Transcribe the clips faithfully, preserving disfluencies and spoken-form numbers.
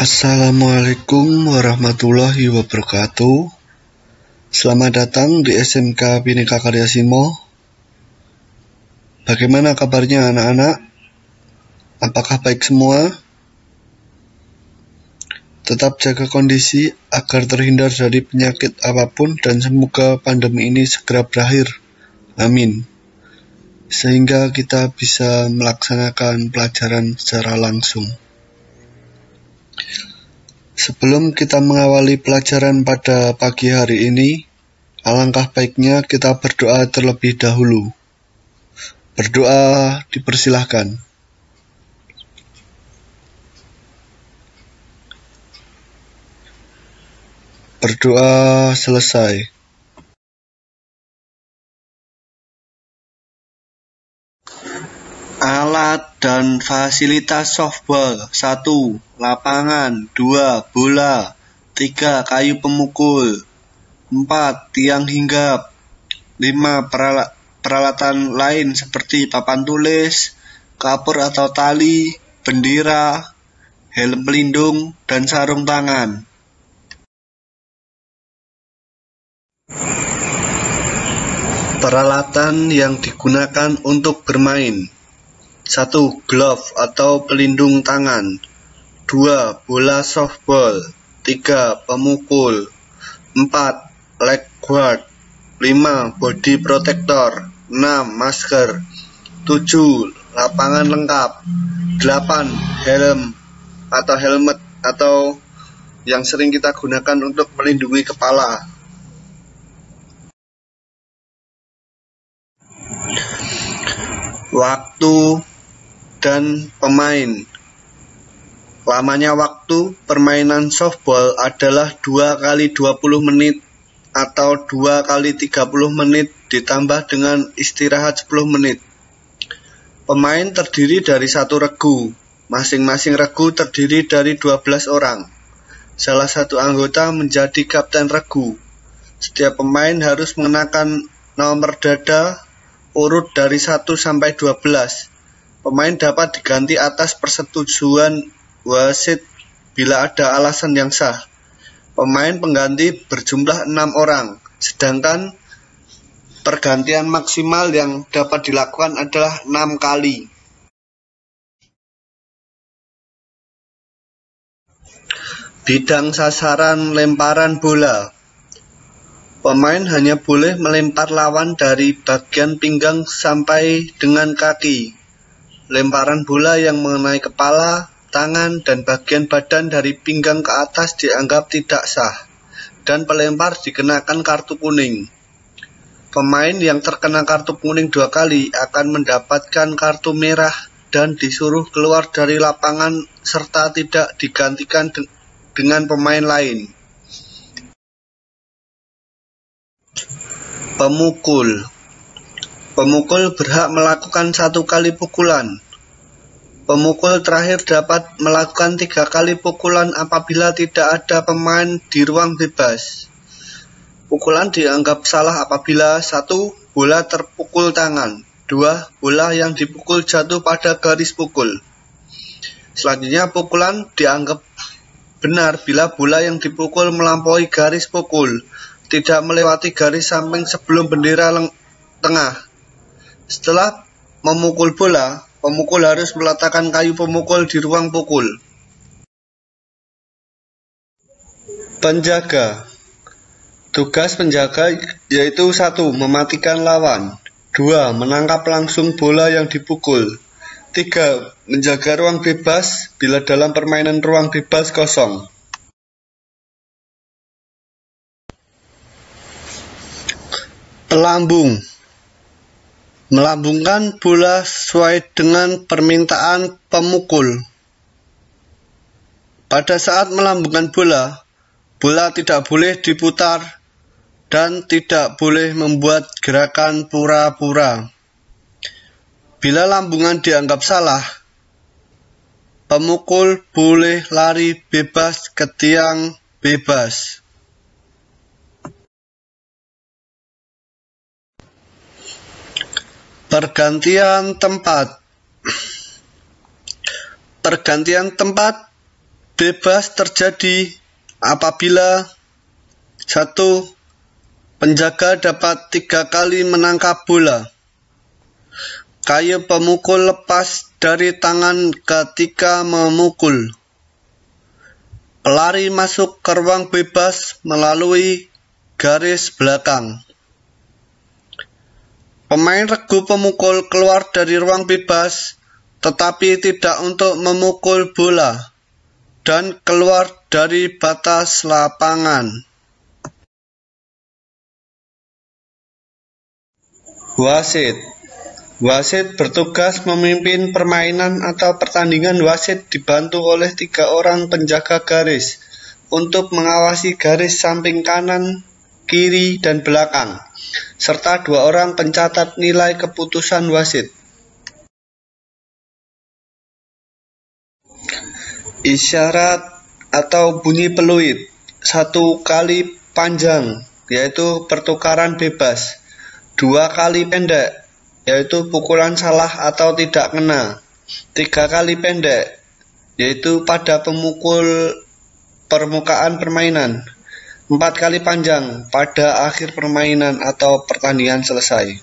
Assalamualaikum warahmatullahi wabarakatuh. Selamat datang di S M K Bhinneka Karya Simo. Bagaimana kabarnya anak-anak? Apakah baik semua? Tetap jaga kondisi agar terhindar dari penyakit apapun dan semoga pandemi ini segera berakhir. Amin. Sehingga kita bisa melaksanakan pelajaran secara langsung. Sebelum kita mengawali pelajaran pada pagi hari ini, alangkah baiknya kita berdoa terlebih dahulu. Berdoa dipersilahkan. Berdoa selesai. Alat dan fasilitas softball. Satu, lapangan. Dua, bola. Tiga, kayu pemukul. Empat, tiang hinggap. Lima, perala- peralatan lain seperti papan tulis, kapur atau tali, bendera, helm pelindung, dan sarung tangan. Peralatan yang digunakan untuk bermain. Satu, glove atau pelindung tangan. Dua, bola softball. Tiga, pemukul. Empat, leg guard. Lima, body protector. Enam, masker. Tujuh, lapangan lengkap. Delapan, helm atau helmet atau yang sering kita gunakan untuk melindungi kepala. Waktu dan pemain. Lamanya waktu permainan softball adalah dua kali dua puluh menit atau dua kali tiga puluh menit ditambah dengan istirahat sepuluh menit. Pemain terdiri dari satu regu. Masing-masing regu terdiri dari dua belas orang. Salah satu anggota menjadi kapten regu. Setiap pemain harus mengenakan nomor dada urut dari satu sampai dua belas. Pemain dapat diganti atas persetujuan wasit bila ada alasan yang sah. Pemain pengganti berjumlah enam orang, sedangkan pergantian maksimal yang dapat dilakukan adalah enam kali. Bidang sasaran lemparan bola. Pemain hanya boleh melempar lawan dari bagian pinggang sampai dengan kaki. Lemparan bola yang mengenai kepala, tangan, dan bagian badan dari pinggang ke atas dianggap tidak sah, dan pelempar dikenakan kartu kuning. Pemain yang terkena kartu kuning dua kali akan mendapatkan kartu merah dan disuruh keluar dari lapangan serta tidak digantikan de- dengan pemain lain. Pemukul. Pemukul berhak melakukan satu kali pukulan. Pemukul terakhir dapat melakukan tiga kali pukulan apabila tidak ada pemain di ruang bebas. Pukulan dianggap salah apabila satu, bola terpukul tangan. Dua, bola yang dipukul jatuh pada garis pukul. Selanjutnya, pukulan dianggap benar bila bola yang dipukul melampaui garis pukul, tidak melewati garis samping sebelum bendera leng- tengah. Setelah memukul bola, pemukul harus meletakkan kayu pemukul di ruang pukul. Penjaga. Tugas penjaga yaitu satu, mematikan lawan. Dua, menangkap langsung bola yang dipukul. Tiga, menjaga ruang bebas bila dalam permainan ruang bebas kosong. Pelambung. Melambungkan bola sesuai dengan permintaan pemukul. Pada saat melambungkan bola, bola tidak boleh diputar dan tidak boleh membuat gerakan pura-pura. Bila lambungan dianggap salah, pemukul boleh lari bebas ke tiang bebas. Pergantian tempat. Pergantian tempat bebas terjadi apabila satu. Penjaga dapat tiga kali menangkap bola. Kayu pemukul lepas dari tangan ketika memukul. Pelari masuk ke ruang bebas melalui garis belakang. Pemain regu pemukul keluar dari ruang bebas, tetapi tidak untuk memukul bola, dan keluar dari batas lapangan. Wasit. Wasit bertugas memimpin permainan atau pertandingan. Wasit dibantu oleh tiga orang penjaga garis untuk mengawasi garis samping kanan, kiri, dan belakang, serta dua orang pencatat nilai keputusan wasit. Isyarat atau bunyi peluit. Satu kali panjang, yaitu pertukaran bebas. Dua kali pendek, yaitu pukulan salah atau tidak kena. Tiga kali pendek, yaitu pada pemukul permukaan permainan. Empat kali panjang, pada akhir permainan atau pertandingan selesai.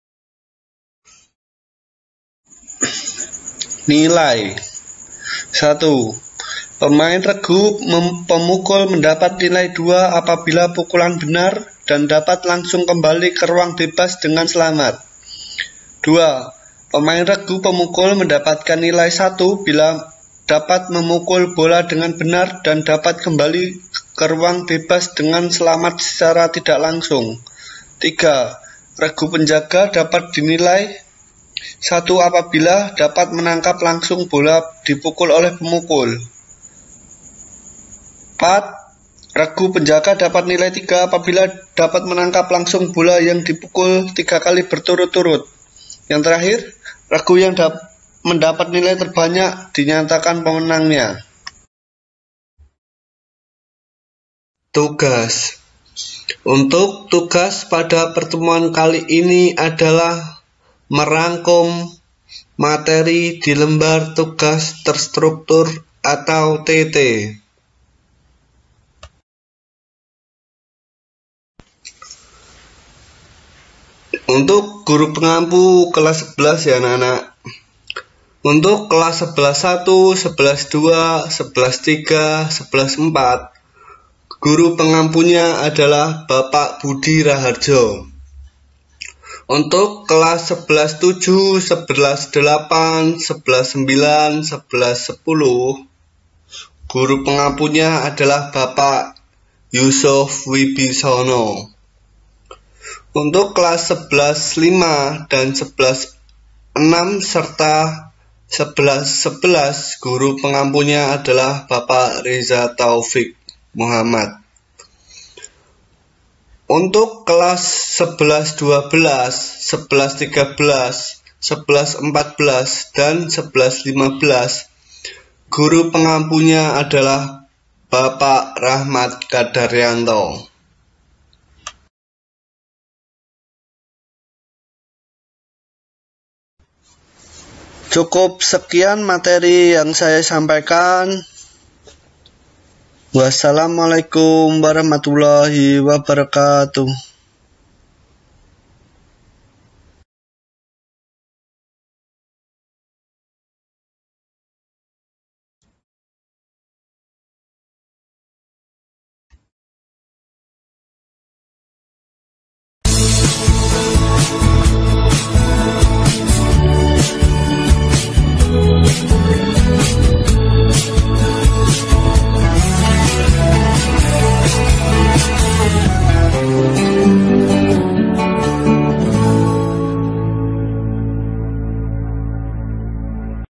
Nilai. Satu. Pemain regu pemukul mendapat nilai dua apabila pukulan benar dan dapat langsung kembali ke ruang bebas dengan selamat. Dua. Pemain regu pemukul mendapatkan nilai satu bila dapat memukul bola dengan benar dan dapat kembali ke ruang bebas dengan selamat secara tidak langsung. Tiga. Regu penjaga dapat dinilai satu apabila dapat menangkap langsung bola dipukul oleh pemukul. Empat. Regu penjaga dapat nilai tiga apabila dapat menangkap langsung bola yang dipukul tiga kali berturut-turut. Yang terakhir, regu yang mendapat nilai terbanyak dinyatakan pemenangnya. Tugas. Untuk tugas pada pertemuan kali ini adalah merangkum materi di lembar tugas terstruktur atau T T. Untuk guru pengampu kelas sebelas ya anak-anak. Untuk kelas sebelas satu, sebelas dua, sebelas tiga, sebelas empat, guru pengampunya adalah Bapak Budi Raharjo. Untuk kelas sebelas tujuh, sebelas delapan, sebelas sembilan, sebelas sepuluh, guru pengampunya adalah Bapak Yusuf Wibisono. Untuk kelas sebelas lima dan sebelas enam serta sebelas sebelas, guru pengampunya adalah Bapak Reza Taufik Muhammad. Untuk kelas sebelas dua belas, sebelas tiga belas, sebelas empat belas, dan sebelas lima belas, guru pengampunya adalah Bapak Rahmat Kadaryanto. Cukup sekian materi yang saya sampaikan. Wassalamualaikum warahmatullahi wabarakatuh.